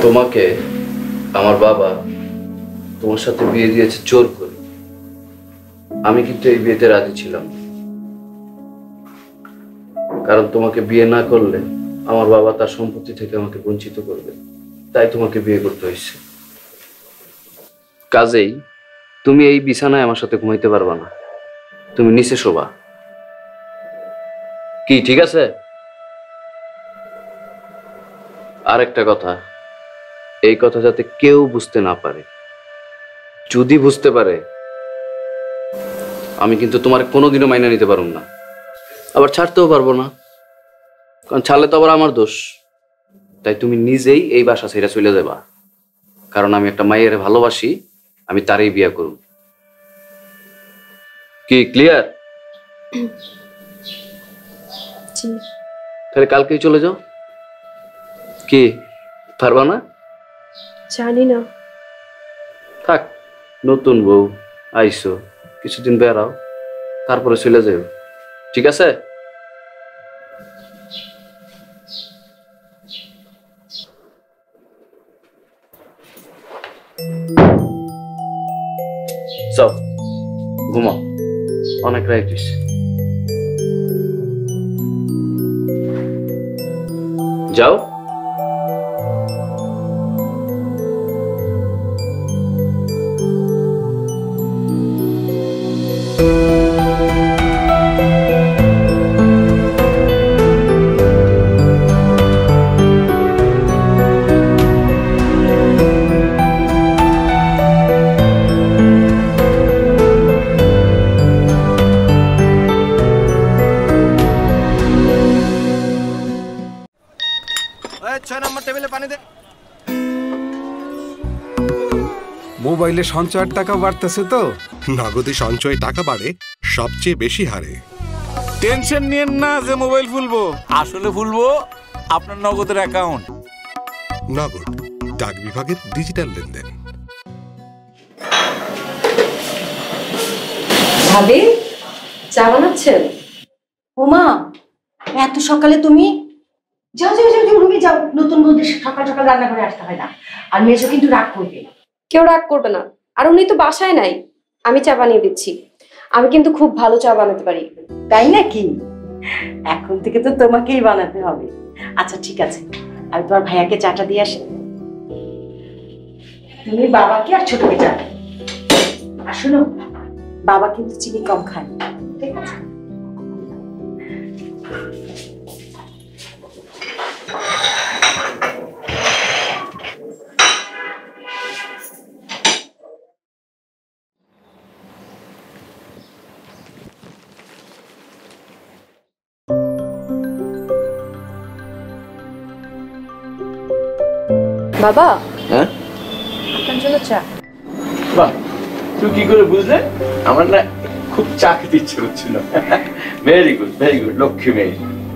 তোমাকে আমার বাবা তোমার সাথে বিয়ে দিয়েছে জোর করে। আমি কিন্তু এই বিয়েতে রাজি ছিলাম না, কারণ তোমাকে বিয়ে না করলে আমার বাবা তার সম্পত্তি থেকে আমাকে বঞ্চিত করবে, তাই তোমাকে বিয়ে করতে হয়েছে। কাজেই তুমি এই বিছানায় আমার সাথে ঘুমাইতে পারবা না, তুমি নিচে শোবা। কি ঠিক আছে? আর একটা কথা, এই কথা যাতে কেউ বুঝতে না পারে। যদি বুঝতে পারে আমি কিন্তু তোমার কোনোদিনও মাইনা নিতে পারবো না, আবার ছাড়তেও পারবো না, কারণ ছাড়লে তো আবার আমার দোষ। তাই তুমি নিজেই এই বাসা ছেড়ে চলে যাবা, কারণ আমি একটা মায়ের ভালোবাসি, আমি তারই বিয়ে করব। কি ক্লিয়ার? তাহলে কালকেই চলে যাও। কি পারবা না? জানি না। থাক, নতুন বউ আইসো, কিছুদিন বেড়াও, তারপরে চলে যাও, ঠিক আছে? চল ঘুমাও, অনেক রাত হইছে। যাও। মোবাইলে সঞ্চয়ের টাকা বাড়তেছে তো? নগদে সঞ্চয় টাকা বাড়ে সবচেয়ে বেশি হারে। টেনশন নিয়েন না যে মোবাইল ফুলবো, আসলে ফুলবো আপনার নগদের অ্যাকাউন্ট। নগদ, ডাক বিভাগের ডিজিটাল লেনদেন। ভাবি চা বানাচ্ছেন? ওমা, এত সকালে তুমি? যাও যাও যাও রুমে যাও, নতুন বৌদির সকাল সকাল রান্না করে আসতে হয় না। আর মেজো কিন্তু রাগ করবে। কেউ রাগ করবে না, আর উনি তো বাসায় নাই, আমি চা বানিয়ে দিচ্ছি। আমি কিন্তু খুব ভালো চা বানাতে পারি। তাই নাকি? এখন থেকে তো তোমাকেই বানাতে হবে। আচ্ছা ঠিক আছে, আমি তোমার ভাইয়াকে চাটা দিয়ে আসি। তুমি বাবাকে আর ছোটকে চা। আর শোনো, বাবা কিন্তু চিনি কম খায়, ঠিক আছে? বাবা, হ্যাঁ আপনার জন্য চা। বাহ, তুই কি করে বুঝলে? আমার না খুব চা খেতে ইচ্ছে করছিল। ভেরি গুড, ভেরি গুড, লক্ষ্মী মেয়ে।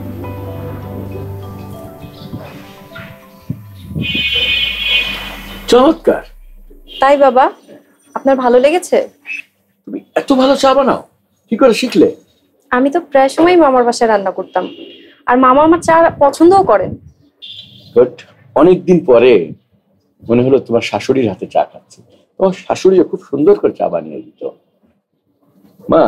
চমৎকার। তাই বাবা, আপনার ভালো লেগেছে? তুমি এত ভালো চা বানাও, কি করে শিখলে? আমি তো প্রায় সময় মামার বাসায় রান্না করতাম, আর মামা আমার চা পছন্দও করেন। গুড। অনেকদিন পরে মনে হলো তোমার শাশুড়ির হাতে চা খাচ্ছি। তোমার শাশুড়িও খুব সুন্দর করে চা বানিয়ে দিত। মা,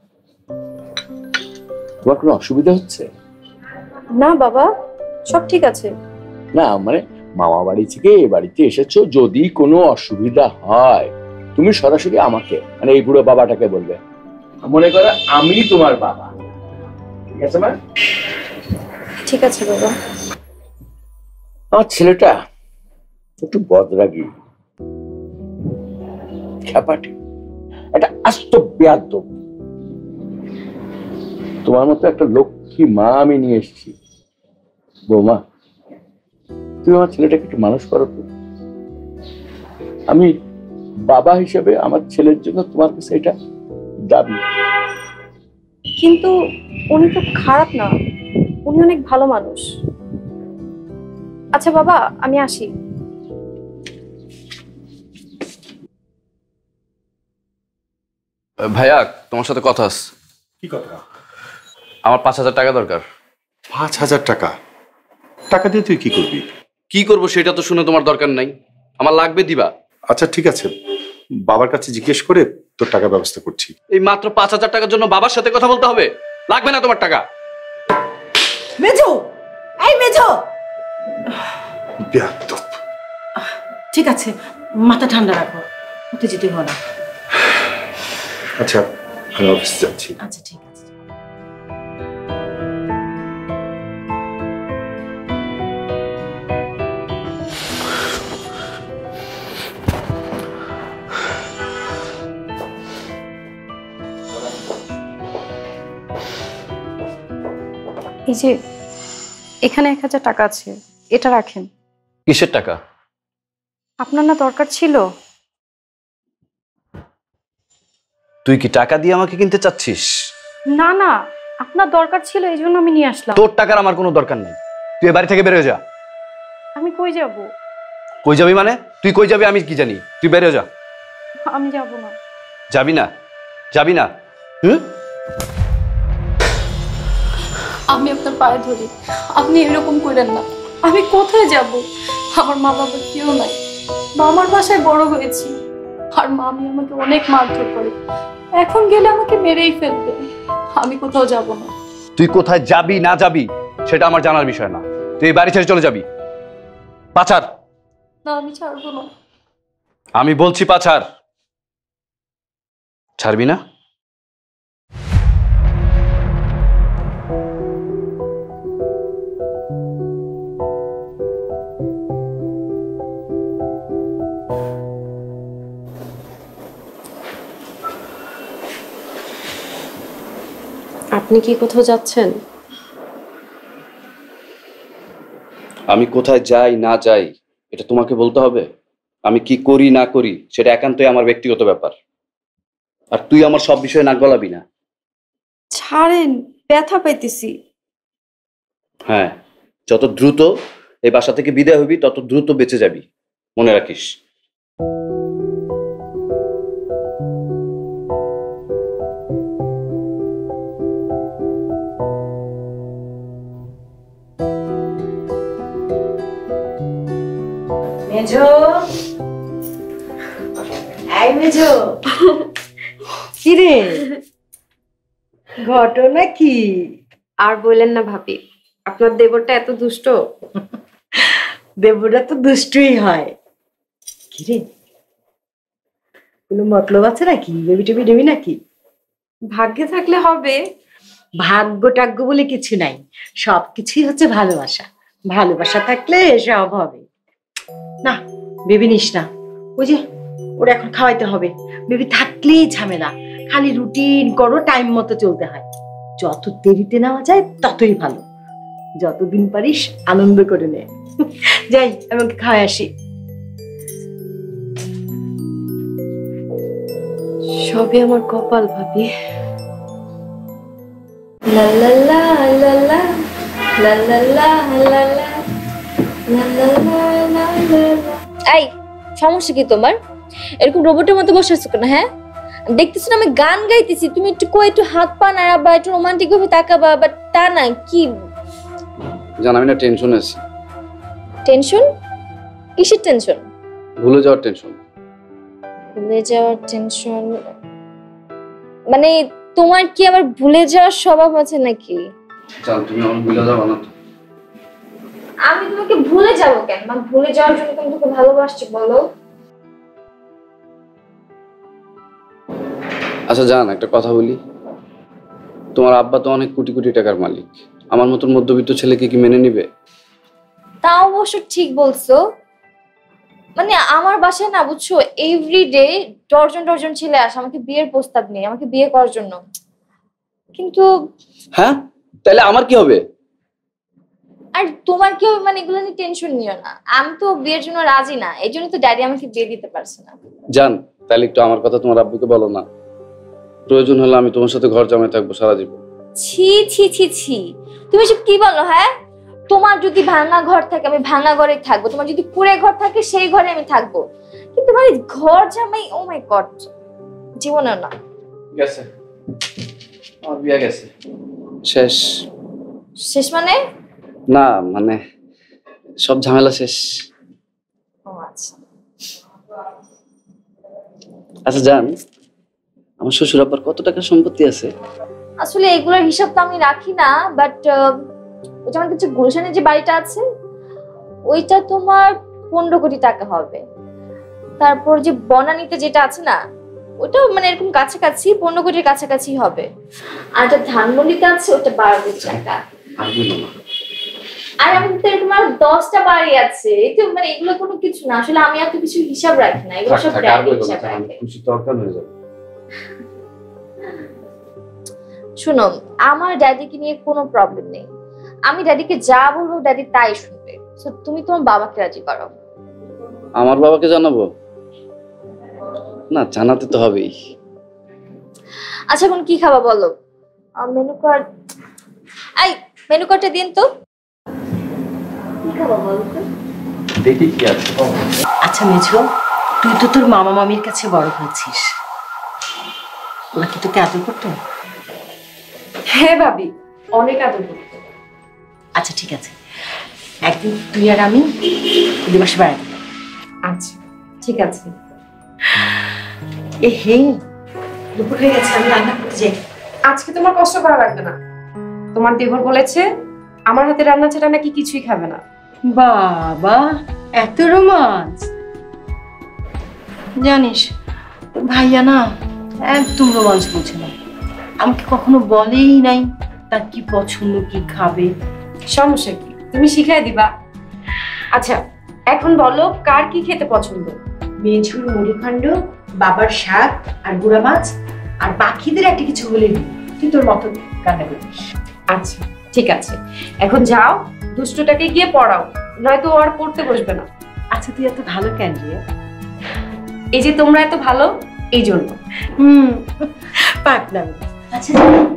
তোমার কোনো অসুবিধা হচ্ছে? না বাবা, সব ঠিক আছে। না মানে, মামা বাড়ি থেকে এ বাড়িতে এসেছো, যদি কোনো অসুবিধা হয় তুমি সরাসরি আমাকে, মানে এই বুড়ো বাবাটাকে বলবে। মনে করো আমি তোমার বাবা, ঠিক আছে মা? ঠিক আছে বাবা। আমার ছেলেটা একটু বদরাগী, খ্যাপাটি, একটা আস্ত বেয়াদব। তোমার মতো একটা লক্ষ্মী মা আমি নিয়ে এসেছি। বৌমা, তুমি আমার ছেলেটাকে একটু মানুষ করো তো। আমি বাবা হিসেবে আমার ছেলের জন্য তোমার কাছে এটা দাবি। কিন্তু উনি তো খারাপ না, উনি অনেক ভালো মানুষ। আচ্ছা বাবা, আমি আসি। ভাইয়া, তোমার সাথে কথা আছে। কি কথা? আমার 5,000 টাকা দরকার। 5,000 টাকা? টাকা দিয়ে তুই কি করবি? কি করব সেটা তো শুনে তোমার দরকার নাই, আমার লাগবে দিবা। আচ্ছা ঠিক আছে, বাবার কাছে জিজ্ঞেস করে তোর টাকা ব্যবস্থা করছি। এই মাত্র 5,000 টাকার জন্য বাবার সাথে কথা বলতে হবে? লাগবে না তোমার টাকা। মেজো, এই মেজো, বেয়াদব। ঠিক আছে, মাথা ঠান্ডা রাখো, উঠে যেতে হবে না। আচ্ছা আমি অফিসে যাচ্ছি। আচ্ছা ঠিক আছে। এই যে এখানে 1000 টাকা আছে, এটা রাখেন। কিসের টাকা? আপনার না দরকার ছিল? তুই কি টাকা দিয়ে আমাকে কিনতে চাচ্ছিস? না না, আপনার দরকার ছিল, এই জন্য আমি নিয়ে আসলাম। তোর টাকার আমার কোনো দরকার নেই, তুই এ বাড়ি থেকে বের হয়ে যা। আমি কই যাব? কই যাবি মানে? তুই কই যাবি আমি কি জানি? তুই বের হয়ে যা। আমি যাব না। যাবি না? যাবি না? হুম? আমি আপনার পায়ে ধরি, আপনি এরকম করেন না। আমি কোথায় যাব? আমার মা বাবা কেউ নাই, মামার বাসায় বড় হয়েছি, আর মামি আমাকে অনেক মারধর করে, এখন গেলে আমাকে মেরেই ফেলবে। আমি কোথাও যাব না। তুই কোথায় যাবি না যাবি সেটা আমার জানার বিষয় না, তুই এই বাড়ি ছেড়ে চলে যাবি। পাচার। না, আমি ছাড়বো না। আমি বলছি পাচার। ছাড়বি না? আপনি কি কোথাও যাচ্ছেন? আমি কোথায় যাই না যাই এটা তোমাকে বলতে হবে? আমি কি করি না করি সেটা একান্তই আমার ব্যক্তিগত ব্যাপার, আর তুই আমার সব বিষয়ে নাক গলাবি না। ছাড়েন, ব্যথা পাইতেছি। হ্যাঁ, যত দ্রুত এই বাসা থেকে বিদায় হবি তত দ্রুত বেঁচে যাবি, মনে রাখিস। মেজো, এই মেজো, কি রে, ঘটনা কি? আর বললেন না ভাবি, আপনার দেবরটা এত দুষ্ট। দেবরা তো দুষ্টই হয়। কি রে, কোনো মতলব আছে নাকি? বেবি টেবি নেবি নাকি? ভাগ্যে থাকলে হবে। ভাগ্য টাগ্য বলে কিছু নাই, সবকিছুই হচ্ছে ভালোবাসা। ভালোবাসা থাকলে সব হবে। না, বেবি নিস না, ওই যে ওরা এখন খাওয়াইতে হবে। বেবি থাকলেই ঝামেলা, খালি রুটিন করো, টাইম মতো চলতে হয়। যত দেরিতে নেওয়া যায় ততই ভালো, যতদিন পারিস আনন্দ করে নে। যাই, আমাকে খাওয়াই আসি। সবই আমার কপাল ভাবি। লা লা লা লা লা লা লা লা লা লা লা লা লা লা। এই সমস্যা কি তোমার? এরকম রোবটের মতো বসে আছো কেন? হ্যাঁ, দেখতেছো না আমি গান গাইতেছি, তুমি একটু হাত পা নাড়াবা, একটু রোমান্টিক ভাবে তাকাবা, বাট তা না। কি জানাবি না, টেনশন আছে। টেনশন? কিসের টেনশন? ভুলে যাওয়ার টেনশন। ভুলে যাওয়ার টেনশন? মানে তোমার কি আবার ভুলে যাওয়ার স্বভাব আছে নাকি? চল, তুমি আমার ভুলে যাবা না তো? আমি তোমাকে ভুলে যাবো কেন? মানে ভুলে যাওয়ার জন্য তুমি তোকে ভালোবাসছি বলো? আচ্ছা জান, একটা কথা বলি, তোমার আব্বা তো অনেক কোটি কোটি টাকার মালিক, আমার মতন মধ্যবিত্ত ছেলেকে কি মেনে নিবে? তা অবশ্য ঠিক বলছো। মানে আমার বাসায় না, বুঝছো, এভরিডে ডজন ডজন ছেলে আসে আমাকে বিয়ের প্রস্তাব নিয়ে, আমাকে বিয়ে করার জন্য। কিন্তু হ্যাঁ, তাহলে আমার কি হবে? আর তোমার কি হবে মানে এগুলো নিয়ে টেনশন নিও না। আমি তো বিয়ের জন্য রাজি না, এই জন্য তো ড্যাডি আমাকে বিয়ে দিতে পারছে না। জান, তাহলে একটু আমার কথা তোমার আব্বুকে বলো না, প্রয়োজন হলে আমি তোমার সাথে ঘর জমায় থাকবো সারা জীবন। ছি ছি ছি ছি, তুমি সব কি বলো? হ্যাঁ, তোমার যদি ভাঙা ঘর থাকে আমি ভাঙা ঘরে থাকবো, তোমার যদি কুড়ে ঘর থাকে সেই ঘরে আমি থাকবো, কিন্তু মানে ঘর জামাই, ও মাই গড, জীবনে না। গেছে, আমার বিয়ে গেছে, শেষ। শেষ মানে? না মানে সব ঝামেলা শেষ। ও আচ্ছা। আচ্ছা জান, আমার শ্বশুর আব্বার কত টাকা সম্পত্তি আছে? আসলে এগুলোর হিসাব তো আমি রাখি না, বাট আমার কাছে গুলশানের যে বাড়িটা আছে ওইটা তোমার 15 কোটি টাকা হবে। তারপর যে বনানীতে যেটা আছে না, ওটা মানে এরকম কাছাকাছি 15 কোটির কাছাকাছি হবে। আর যেটা ধানমন্ডিতে আছে ওটা 12 কোটি টাকা। আর আমাদের তো এরকম আর 10টা বাড়ি আছে। এটা মানে এগুলো কোনো কিছু না, আসলে আমি এত কিছু হিসাব রাখি না, এগুলো সব ড্যাডি হিসাব রাখে। খুশি তরকার হয়ে যাবে। শুনো, আমার ড্যাডিকে নিয়ে কোনো প্রবলেম নেই। আমি ড্যাডিকে যা বলবো ড্যাডি তাই শুনবে। সো তুমি তোমার বাবাকে রাজি করো। আমার বাবাকে জানাবো না? জানাতে তো হবেই। আচ্ছা এখন কি খাবা বলো? মেনু কার্ড, আই মেনু কার্ডটা দিন তো। কি খাবা বলো তো? দেখি কি আছে। আচ্ছা মেঝো, তুই তো তোর মামা মামির কাছে বড় হয়েছিস, ওরা কি তোকে আদর করতো? হ্যাঁ ভাবি, অনেক আদর করতো। আচ্া ঠিক আছে, একদিন তুই আর আমি ওদের বাসে বেড়াতে যাবো। আচ্ছা ঠিক আছে। এ হে, দুপুর হয়ে গেছে, আমি রান্না করতে যাই। আজকে তোমার কষ্ট করা লাগবে না, তোমার দেবর বলেছে আমার হাতে রান্না ছাড়া নাকি কিছুই খাবে না। বাবা, এত রোমাঞ্চ! জানিস ভাইয়া না একদম রোমাঞ্চ বুঝে না, আমাকে কখনো বলেই নাই তার কি পছন্দ, কি খাবে। সমস্যা কি, তুমি শিখাই দিবা। আচ্ছা এখন বলো কার কি খেতে পছন্দ? মেঝুর মুড়িখণ্ড, বাবার শাক আর গুঁড়া মাছ, আর বাকিদের একটা কিছু হলে তুই তোর মতো রান্না করিস। আচ্ছা ঠিক আছে, এখন যাও দুষ্টটাকে গিয়ে পড়াও, নয়তো ও আর পড়তে বসবে না। আচ্ছা তুই এত ভালো কেন রে? এই যে তোমরা এত ভালো এই জন্য। পারলাম। আচ্ছা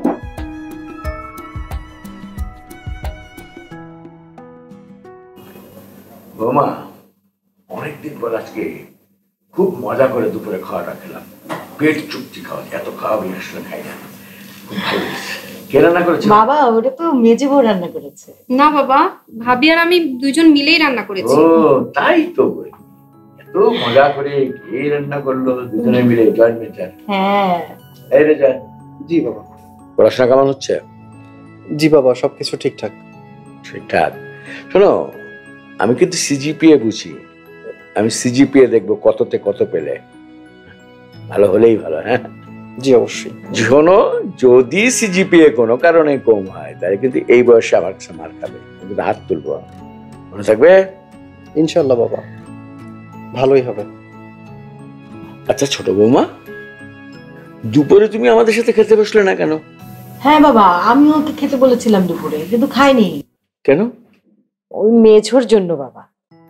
বৌমা, অনেকদিন পর আজকে খুব মজা করে দুপুরে খাওয়াটা খেলাম। পেট চুপচি খাওয়া, এত খাওয়া আমি আসলে খাই না। খুব ভালো লেগেছে। কে রান্না করেছে? বাবা, ওটা তো মেজে বউ রান্না করেছে। না বাবা, ভাবি আর আমি দুইজন মিলেই রান্না করেছি। ও তাই তো বলি, এত মজা করে কে রান্না করলো? দুজনে মিলে জয়েন্ট ভেঞ্চার। হ্যাঁ। এই রে যা। জি বাবা। পড়াশোনা কেমন হচ্ছে? জি বাবা, সবকিছু ঠিকঠাক। ঠিকঠাক। শোনো, আমি কিন্তু সিজিপিএ বুঝি। আমি সিজিপিএ দেখবো কততে কত পেলে। ভালো হলেই ভালো। হ্যাঁ জি অবশ্যই। শোনো, যদি সিজিপিএ কোনো কারণে কম হয় তাহলে কিন্তু এই বয়সে আমার কাছে মার খাবে, কিন্তু হাত তুলবো। মনে থাকবে? ইনশাল্লাহ বাবা, ভালোই হবে। আচ্ছা ছোট বৌমা, দুপুরে তুমি আমাদের সাথে খেতে বসলে না কেন? হ্যাঁ বাবা, আমি ওকে খেতে বলেছিলাম দুপুরে, কিন্তু খাইনি। কেন? ওই মেঝোর জন্য বাবা।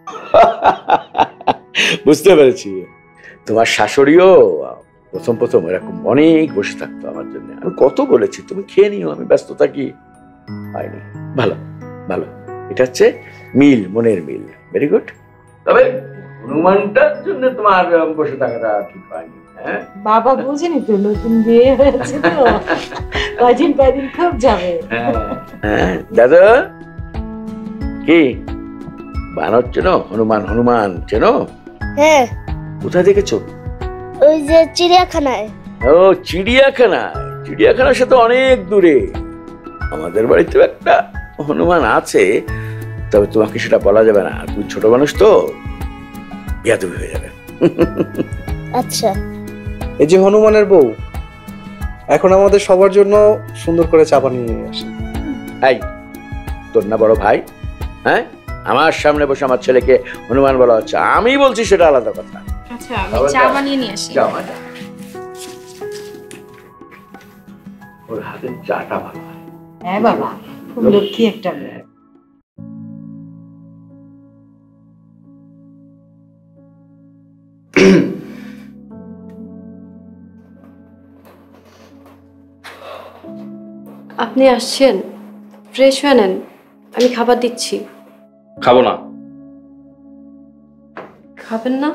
বুঝতে পেরেছি, তোমার শাশুড়িও প্রথম প্রথম এরকম অনেক বসে থাকতো আমার জন্য। আমি কত বলেছি তুমি খেয়ে নিও, আমি ব্যস্ত থাকি, হয়নি। ভালো ভালো, এটা হচ্ছে মিল, মনের মিল। Very good. তবে হনুমানটার জন্য তোমার বসে থাকাটা ঠিক হয়নি। হ্যাঁ বাবা বুঝিনি তো, নতুন বিয়ে হয়েছে তো, কদিন খুব যাবে। হ্যাঁ দাদা, কি বানর চেনো? হনুমান, হনুমান চেনো? হ্যাঁ। কোথায় দেখেছো? ওই যে চিড়িয়াখানায়। ও চিড়িয়াখানায়? চিড়িয়াখানার সাথে অনেক দূরে আমাদের বাড়িতেও একটা হনুমান আছে, তবে তোমাকে সেটা বলা যাবে না, তুমি ছোট মানুষ তো, বেয়াদবি হয়ে যাবে। আচ্ছা। এই যে হনুমানের বউ এখন আমাদের সবার জন্য সুন্দর করে চা বানিয়ে নিয়ে আসে। এই তোর না বড় ভাই? হ্যাঁ, আমার সামনে বসে আমার ছেলেকে হনুমান বলা হচ্ছে, আমি বলছি সেটা আলাদা কথা। আচ্ছা আমি চা বানিয়ে নিয়ে আসি। ওর হাতের চাটা ভালো হয়। হ্যাঁ বাবা, খুব লক্ষ্মী একটা মেয়ে। আপনি আসছেন, ফ্রেশ হয়ে নেন, আমি খাবার দিচ্ছি। খাবো না। খাবেন না?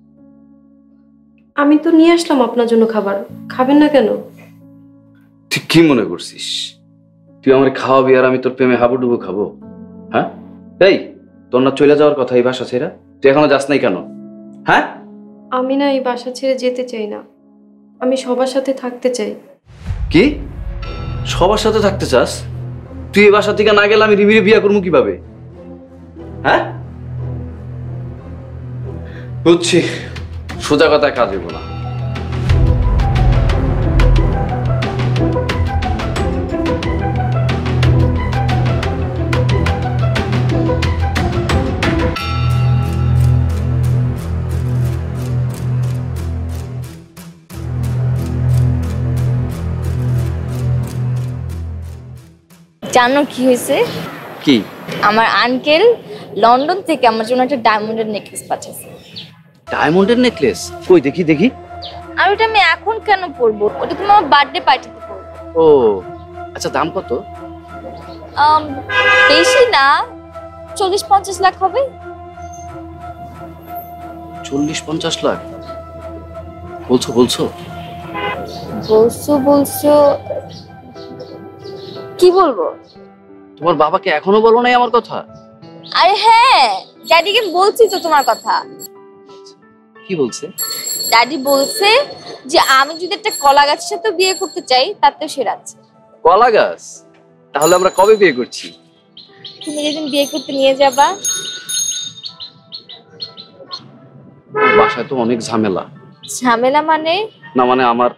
আমি তো নিয়ে আসলাম আপনার জন্য খাবার, খাবেন না কেন? তুই কি মনে করছিস তুই আমার খাওয়াবি আর আমি তোর প্রেমে হাবুডুবু খাবো? হ্যাঁ, এই তোর না চলে যাওয়ার কথা এই বাসা ছেড়ে? তুই এখনো যাস নাই কেন? হ্যাঁ, আমি না এই বাসা ছেড়ে যেতে চাই না, আমি সবার সাথে থাকতে চাই। কি সবার সাথে থাকতে চাস? তুই এই বাসা থেকে না গেলে আমি রিমিরে বিয়ে করবো কিভাবে? হ্যাঁ, বুঝছি, সোজা কথায় কাজ হইব না। জানো কি হয়েছে? কি? আমার আঙ্কেল লন্ডন থেকে আমার জন্য একটা ডায়মন্ডের নেকলেস পাঠিয়েছে। ডায়মন্ডের নেকলেস? কই দেখি দেখি। আর ওটা আমি এখন কেন পরবো? ওটা তুমি আমার বার্থডে পার্টিতে পরবো। ও আচ্ছা, দাম কত? বেশি না, 40-50 লাখ হবে। 40-50 লাখ বলছো? বলছো বলছো কি বলবো? তোমার বাবাকে এখনো বলো নাই আমার কথা? আরে হ্যাঁ, ড্যাডিকে বলছি তো তোমার কথা। কি বলছে? ড্যাডি বলছে যে আমি যদি একটা কলা গাছের সাথে বিয়ে করতে চাই তাতেও সে রাজি। কলা গাছ? তাহলে আমরা কবে বিয়ে করছি? তুমি যেদিন বিয়ে করতে নিয়ে যাবা। বাসায় তো অনেক ঝামেলা। ঝামেলা মানে? না মানে আমার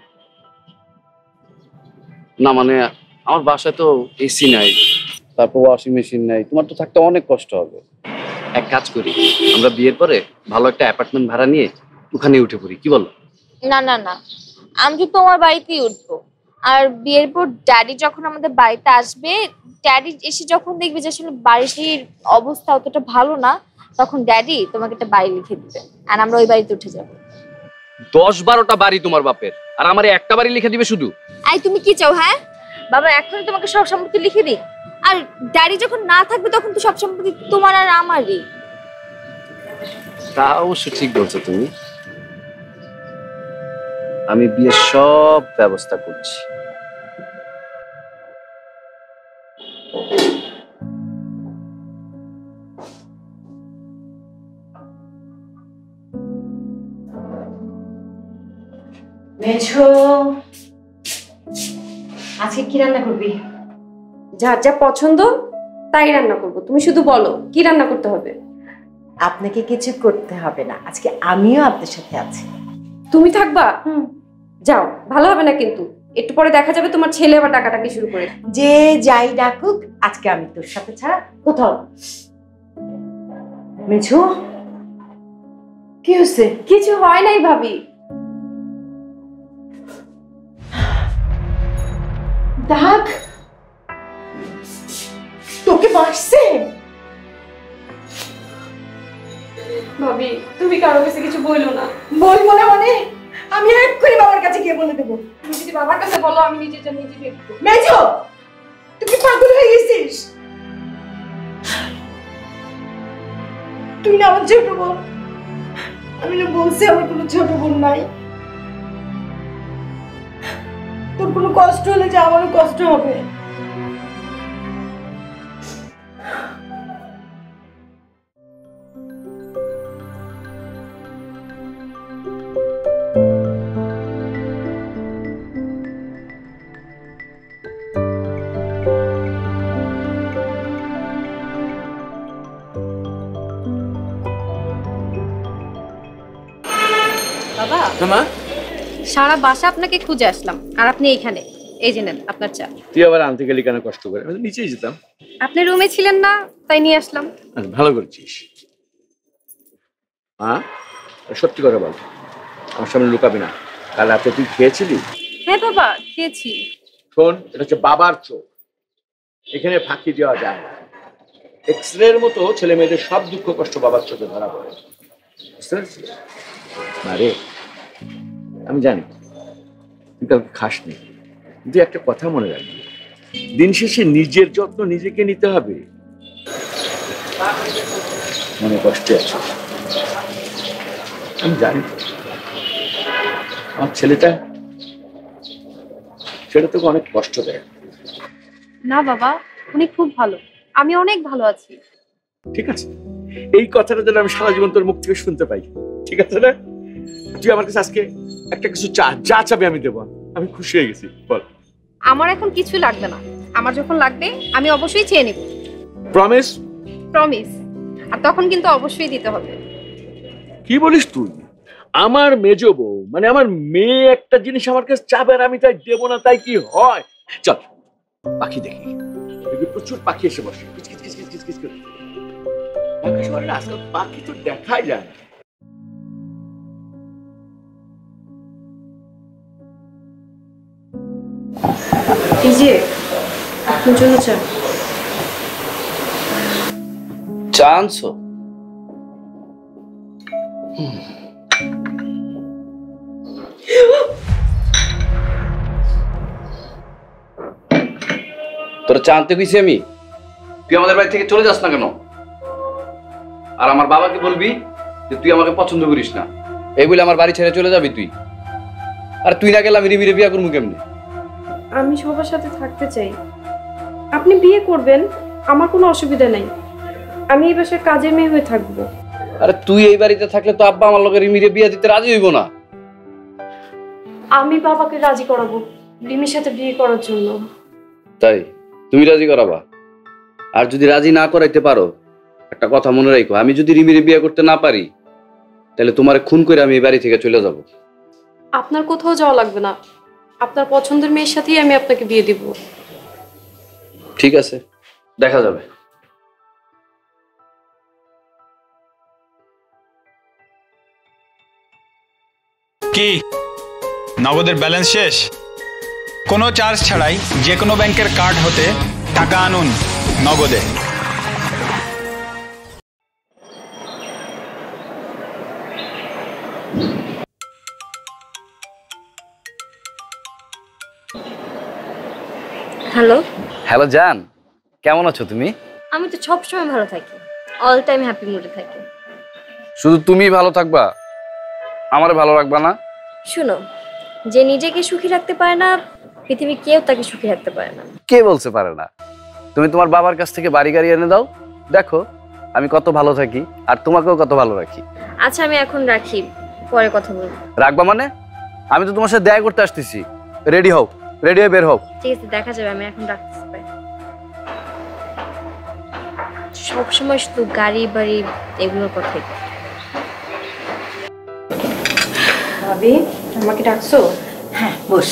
বাসায় তো এসি নাই, তারপর ওয়াশিং মেশিন নাই, তোমার তো থাকতে অনেক কষ্ট হবে। এক কাজ করি, আমরা বিয়ের পরে ভালো একটা অ্যাপার্টমেন্ট ভাড়া নিয়ে ওখানে উঠে পড়ি, কি বলো? না না না, আমি তো তোমার বাড়িতেই উঠবো। আর বিয়ের পর ড্যাডি যখন আমাদের বাড়িতে আসবে, ড্যাডি এসে যখন দেখবে যে আসলে বাড়ির অবস্থা অতটা ভালো না, তখন ড্যাডি তোমাকে একটা বাড়ি লিখে দিবে আর আমরা ওই বাড়িতে উঠে যাবো। 10-12টা বাড়ি তোমার বাপের, আর আমার একটা বাড়ি লিখে দিবে শুধু? আই তুমি কি চাও? হ্যাঁ, বাবা এখনই তোমাকে সব সম্পত্তি লিখে দিই, আর ড্যাডি যখন না থাকবে তখন তো সব সম্পত্তি তোমার আর আমারই। তা অবশ্য ঠিক বলছো তুমি। আমি বিয়ের সব ব্যবস্থা করছি। মেছো, আজকে কি রান্না করবি? যার যা পছন্দ তাই রান্না করব, তুমি শুধু বলো কি রান্না করতে হবে। আপনাকে কিছু করতে হবে না, আজকে আমিও আপনার সাথে আছি। তুমি থাকবা? যাও, ভালো হবে না কিন্তু। একটু পরে দেখা যাবে তোমার ছেলে আবার ডাকাডাকি শুরু করে। যে যাই ডাকুক, আজকে আমি তোর সাথে ছাড়া কোথাও। মেছো, কি হয়েছে? কিছু হয় নাই ভাবি। দাগ? তোকে মারছে? ভাবি তুমি কারো কাছে কিছু বইলো না। বলবো না মানে? আমি এক্ষুনি বাবার কাছে গিয়ে বলে দেবো। তুমি যদি বাবার কাছে বলো আমি নিজে দেখবো। মেজো, তুই কি পাগল হয়ে গেছিস? তুই না আমার ছোট বোন, আমি না বলছি আমার কোনো ছোট বোন নাই। তোর কোনো কষ্ট হলে যে আমারও কষ্ট হবে। বাবা, সারা বাসা আপনাকে খুঁজে আসলাম আর আপনি এইখানে। এই যে নেন আপনার চা। তুই আবার আনতে গেলি কেন কষ্ট করে? আমি তো নিচেই যেতাম। আপনি রুমে ছিলেন না তাই নিয়ে আসলাম। ভালো করেছিস। হ্যাঁ, সত্যি করে বল, আমার সামনে লুকাবি না। কাল রাতে তুই খেয়েছিলি? হ্যাঁ বাবা, খেয়েছি। শোন, এটা হচ্ছে বাবার চোখ, এখানে ফাঁকি দেওয়া যায় না। এক্সরের মতো ছেলে মেয়েদের সব দুঃখ কষ্ট বাবার চোখে ধরা পড়ে, বুঝতে পারছিস? আরে আমি জানি তুই কাউকে খাসনি, কিন্তু একটা কথা মনে রাখবি, দিন শেষে নিজের যত্ন নিজেকে নিতে হবে। মনে কষ্টে আছে, আমি জানি। আমার ছেলেটা তোকে অনেক কষ্ট দেয়। না বাবা, উনি খুব ভালো, আমি অনেক ভালো আছি। ঠিক আছে, এই কথাটা যেন আমি সারা জীবন তোর মুখ থেকে শুনতে পাই, ঠিক আছে না? তুই আমার কাছে আজকে একটা কিছু যা চাবি আমি দেবো। আমি খুশি হয়ে গেছি। বল। আমার এখন কিছু লাগবে না, আমার যখন লাগবে আমি অবশ্যই চেয়ে নিব। প্রমিস? প্রমিস। আর তখন কিন্তু অবশ্যই দিতে হবে। কি বলিস তুই? আমার মেজো বউ মানে আমার মেয়ে একটা জিনিস আমার কাছে চাবে আর আমি তাই দেবো না, তাই কি হয়? চল পাখি দেখি, প্রচুর পাখি এসে বসে আজকাল পাখি তো দেখাই যায় না। এই যে আপনার জন্য চা। চা আনছো? তোরা চা আনতে গেছি আমি, তুই আমাদের বাড়ি থেকে চলে যাস না কেন? আর আমার বাবাকে বলবি যে তুই আমাকে পছন্দ করিস না, এই বলে আমার বাড়ি ছেড়ে চলে যাবি তুই। আর তুই না গেলে আমি রিমিরে বিয়ে করবো কেমনি? আমি সবার সাথে থাকতে চাই, আপনি বিয়ে করবেন, আমার কোনো অসুবিধা নাই। আমি এই বাসায় কাজের মেয়ে হয়ে থাকবো। আরে তুই এই বাড়িতে থাকলে তো আব্বা আমার লোকের রিমিরে বিয়ে দিতে রাজি হইব না। আমি বাবাকে রাজি করাবো রিমির সাথে বিয়ে করার জন্য। তাই তুমি রাজি করাবা? আর যদি রাজি না করাইতে পারো, একটা কথা মনে রাখো, আমি যদি রিমিরে বিয়ে করতে না পারি তাহলে তোমারে খুন করে আমি এই বাড়ি থেকে চলে যাব। আপনার কোথাও যাওয়া লাগবে না, আপনার পছন্দের মেয়ের সাথেই আমি আপনাকে বিয়ে দিব। ঠিক আছে, দেখা যাবে। কি নগদের ব্যালেন্স শেষ? কোনো চার্জ ছাড়াই যে কোনো ব্যাংকের কার্ড হতে টাকা আনুন নগদে। হ্যালো। হ্যালো জান, কেমন আছো তুমি? আমি তো সবসময় ভালো থাকি, অল টাইম হ্যাপি মুডে থাকি। শুধু তুমি ভালো থাকবা, আমারে ভালো রাখবা না? শুনো, যে নিজেকে সুখী রাখতে পারে না পৃথিবী কেউ তাকে সুখী রাখতে পারে না। কে বলতে পারে না? তুমি তোমার বাবার কাছ থেকে বাড়ি গাড়ি এনে দাও, দেখো আমি কত ভালো থাকি আর তোমাকেও কত ভালো রাখি। আচ্ছা আমি এখন রাখি, পরে কথা বলবো। রাখবা মানে? আমি তো তোমার সাথে দেখা করতে আসতেছি। রেডি হও, রেডি হয়ে বের হও। ঠিক আছে, দেখা যাবে। আমি এখন রাখতেছি। সবসময় শুধু গাড়ি বাড়ি এগুলোর কথাই। ভাবি আমাকে ডাকছো? হ্যাঁ বস।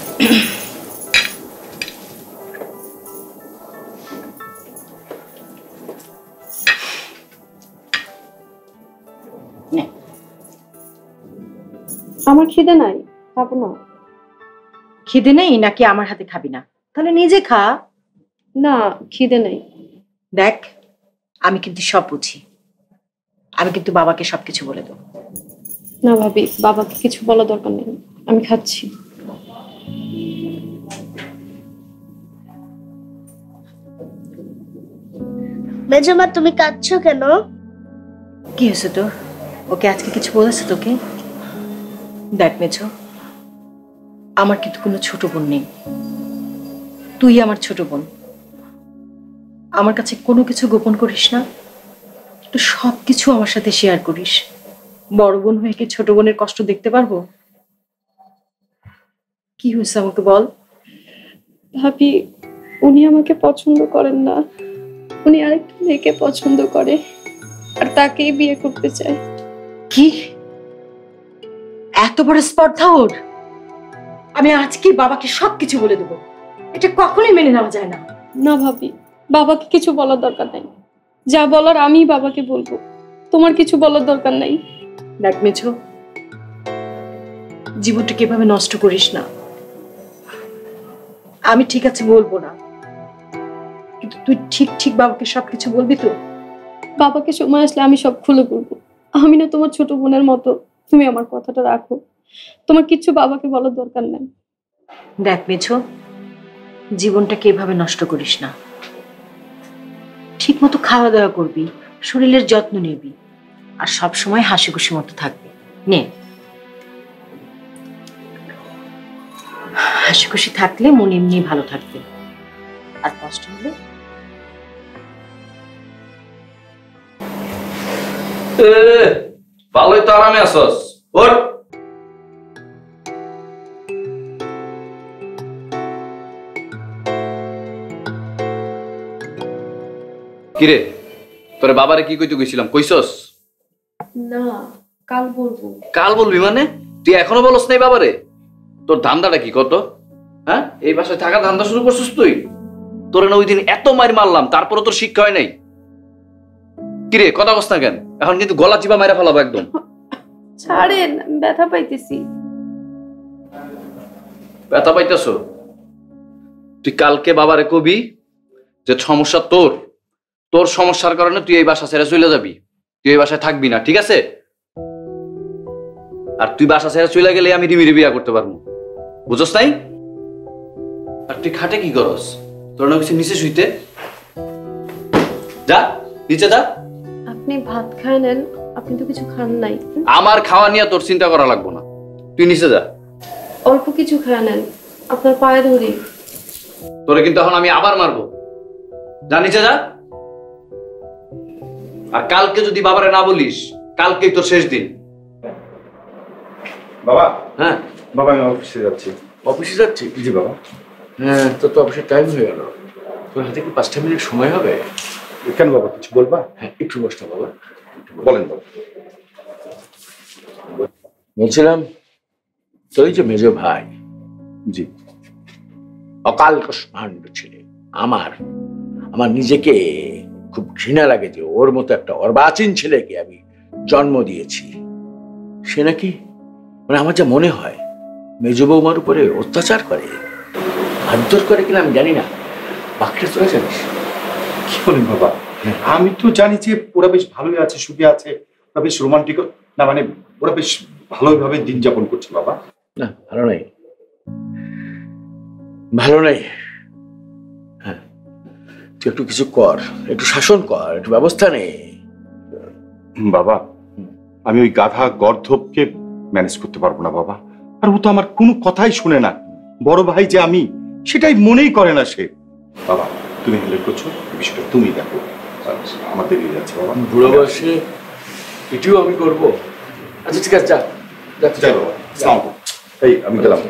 আমার খিদে নাই, খাবো না। খিদে নেই নাকি আমার হাতে খাবি না? তাহলে নিজে খা। না খিদে নেই। দেখ আমি কিন্তু সব বুঝি, আমি কিন্তু বাবাকে সবকিছু বলে দেবো। না ভাবি, বাবাকে কিছু বলা দরকার নেই, আমি খাচ্ছি। মেজমা তুমি কাঁদছো কেন? কি হয়েছে তোর? ওকে আজকে কিছু বলেছে তোকে? দেখ মেজো, আমার কিন্তু কোনো ছোট বোন নেই, তুই আমার ছোট বোন। আমার কাছে কোনো কিছু গোপন করিস না, একটু সব কিছু আমার সাথে শেয়ার করিস। বড় বোন হয়ে কি ছোট বোনের কষ্ট দেখতে পারবো? কি হয়েছে আমাকে বল। ভাবি উনি আমাকে পছন্দ করেন না, উনি আরেকটা মেয়েকে পছন্দ করে আর তাকেই বিয়ে করতে চায়। কি এত বড় স্পর্ধা ওর? আমি আজকে বাবাকে সবকিছু বলে দেবো, এটা কখনোই মেনে নেওয়া যায় না। না ভাবি, বাবাকে কিছু বলার দরকার নাই, যা বলার আমি বাবাকে বলবো, তোমার কিছু বলার দরকার নাই। দেখ মেছো, জীবনটাকে এভাবে নষ্ট করিস না। আমি ঠিক আছে বলবো না, কিন্তু তুই ঠিক ঠিক বাবাকে সবকিছু বলবি তো? বাবাকে সময় আসলে আমি সব খুলে বলবো। আমি না তোমার ছোট বোনের মতো, তুমি আমার কথাটা রাখো, তোমার কিচ্ছু বাবাকে বলার দরকার নাই। দেখ মেছো, জীবনটাকে এভাবে নষ্ট করিস না। ঠিক মতো খাওয়া দাওয়া করবি, শরীরের যত্ন নিবি, আর সব সময় হাসি খুশি মতো থাকবি। নে, হাসি খুশি থাকলে মন এমনি ভালো থাকবে, আর কষ্ট হলে ভালোই তো আরামে আছস। ওঠ। কিরে তোরে বাবারে কি কইতে কইছিলাম, কইছস? না, কাল বলবো। কাল বলবি মানে? তুই এখনো বলস নাই বাবারে? তোর ধান্দাটা কি কত? হ্যাঁ, এই বাসায় থাকা ধান্দা শুরু করছিস তুই? তোরে না ওই দিন এত মার মারলাম, তারপরে তোর শিক্ষা হয় নাই। কিরে কথা কস না কেন? এখন কিন্তু গলা চিপা মাইরা ফেলাবো একদম। ছাড়েন, ব্যথা পাইতেছি। ব্যথা পাইতেছ? তুই কালকে বাবারে কবি যে সমস্যা তোর, তোর সমস্যার কারণে তুই এই বাসা ছেড়ে চলে যাবি, তুই এই বাসায় থাকবি না, ঠিক আছে? আর তুই বাসা ছেড়ে চলে গেলে আমি রিমিরে বিয়া করতে পারবো, বুঝছ নাই? আর তুই খাটে কি করস? তোর না কিছু নিচে শুইতে যা, নিচে যা। আপনি ভাত খায় নেন, আপনি তো কিছু খান নাই। আমার খাওয়া নিয়ে তোর চিন্তা করা লাগবো না, তুই নিচে যা। অল্প কিছু খায় নেন, আপনার পায়ে ধরি। তোরে কিন্তু এখন আমি আবার মারবো, যা নিচে যা। আর কালকে যদি বাবারে না বলিস, কালকেই তোর শেষ দিন। বাবা। হ্যাঁ বাবা, আমি অফিসে যাচ্ছি। অফিসে যাচ্ছি? জি বাবা। হ্যাঁ, তো অফিসের টাইম হয়ে গেল। তোর হাতে কি 5টা মিনিট সময় হবে? কেন বাবা, কিছু বলবা? হ্যাঁ, একটু বসটা বাবা। বলেন বাবা। বলছিলাম তুই যে মেজ ভাই, জি, অকাল কুষ্মাণ্ড ছেলে, আমার নিজেকে খুব ঘৃণা লাগে যে ওর মতো একটা অর্বাচীন ছেলেকে আমি জন্ম দিয়েছি। সে নাকি মানে আমার যা মনে হয় মেজ বৌমার উপরে অত্যাচার করে, মারধর করে কিনা আমি জানি না। বাকিটা তোরা জানিস? কি বলেন বাবা? আমি তো জানি যে ওরা বেশ ভালোই আছে, সুখে আছে, ওরা বেশ রোমান্টিক, না মানে ওরা বেশ ভালোভাবে দিন যাপন করছে বাবা। না, ভালো নাই, ভালো নাই। হ্যাঁ, তুই একটু কিছু কর, একটু শাসন কর, একটু ব্যবস্থা নে বাবা। আমি ওই গাধা গর্ধবকে ম্যানেজ করতে পারবো না বাবা। আর ও তো আমার কোনো কথাই শুনে না। বড় ভাই যে আমি, সেটাই মনেই করে না সে। বাবা, তুমি হেল্প করছো, বিষয়টা তুমি দেখো। আমার দেরি হয়ে যাচ্ছে বাবা। বুড়ো বয়সে এটিও আমি করবো। আচ্ছা ঠিক আছে, যা যাই বাবা। আসসালামু আলাইকুম। এই আমি গেলাম।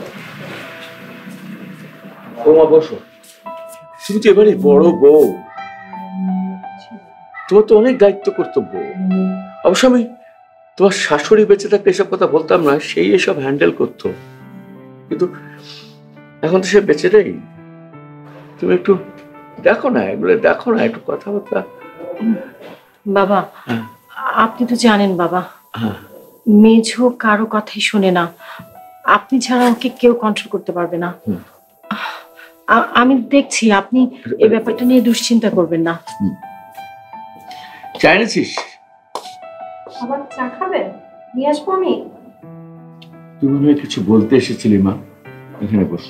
বৌমা বসো। তুমি তো এবারে বড় বউ, তোমার তো অনেক দায়িত্ব কর্তব্য। অবশ্য আমি তোমার শাশুড়ি বেঁচে থাকলে এসব কথা বলতাম না, সেই এসব হ্যান্ডেল করতো, কিন্তু এখন তো সে বেঁচে নেই। তুমি একটু দেখো না, এগুলো দেখো না, একটু কথাবার্তা। বাবা, আপনি তো জানেন বাবা, মেঝো কারো কথাই শুনে না। আপনি ছাড়া ওকে কেউ কন্ট্রোল করতে পারবে না। আমি দেখছি, আপনি এই ব্যাপারটা নিয়ে দুশ্চিন্তা করবেন না। চা এনেছিস? আবার চা খাবেন? নিয়ে আসবো আমি? তুই মনে হয় কিছু বলতে এসেছিলি মা, এখানে বস।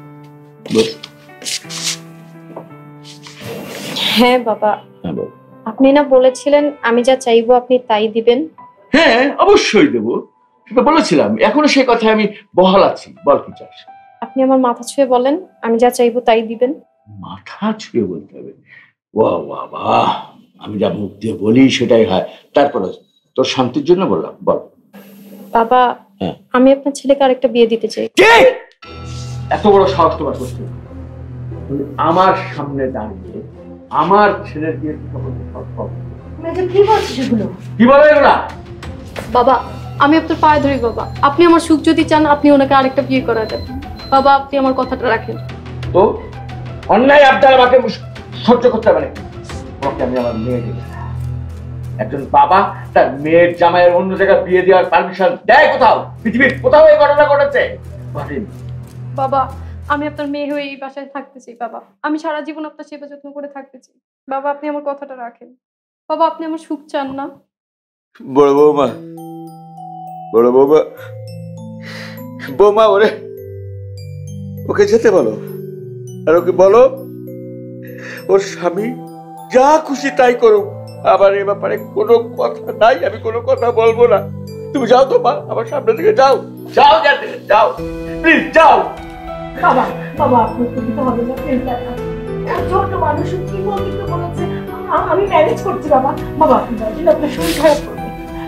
হ্যাঁ বাবা, আপনি না বলেছিলেন আমি যা চাইবো আপনি তাই দিবেন? হ্যাঁ, অবশ্যই দেবো, সেটা বলেছিলাম। এখনো সে কথা আমি বহাল আছি। বল কি চাস? আপনি আমার মাথা ছুঁয়ে বলেন আমি যা চাইবো তাই দিবেন। মাথা ছুঁয়ে বলতে হবে? বাহ বাহ বাহ, আমি যা মুখ দিয়ে বলি সেটাই হয়। তারপরে তোর শান্তির জন্য বললাম, বল। বাবা, আমি আপনার ছেলেকে আরেকটা বিয়ে দিতে চাই। এত বড় সাহস তোমার করতে? আমার সামনে দাঁড়িয়ে আমার ছেলের বিয়ে কি বলছিস এগুলো? কি বলে এগুলা? বাবা, আমি আপনার পায়ে ধরি বাবা। আপনি আমার সুখ যদি চান, আপনি ওনাকে আরেকটা বিয়ে করা দেন। বাবা, আপনি আমার কথাটা রাখেন। তো অন্যায় আবদার আমাকে সহ্য করতে পারে? তোমাকে আমি আমার মেয়ে দিই। একজন বাবা তার মেয়ের জামাইয়ের অন্য জায়গায় বিয়ে দেওয়ার পারমিশন দেয় কোথাও? পৃথিবীর কোথাও এই ঘটনা ঘটেছে? বাবা, আমি আপনার মেয়ে হয়ে এই বাসায় থাকতে চাই বাবা। আমি সারা জীবন আপনার সেবা যত্ন করে থাকতে চাই বাবা। আপনি আমার কথাটা রাখেন বাবা। আপনি আমার সুখ চান না? বড় বৌমা, বড় বৌমা, বৌমা ওকে যেতে বলো। আর ওকে বলো ওর স্বামী যা খুশি তাই করুক, আমার এ ব্যাপারে কোনো কথা নাই, আমি কোনো কথা বলবো না। তুমি যাও তো মা, আমার সামনে থেকে যাও, যাও, যাও, প্লিজ যাও। বাবা, বাবা, আপনার তো হবে না, ছোট মানুষ কি বলতে বলেছে, আমি ম্যানেজ করছি বাবা। বাবা, আপনি আপনার শরীর খারাপ করবে।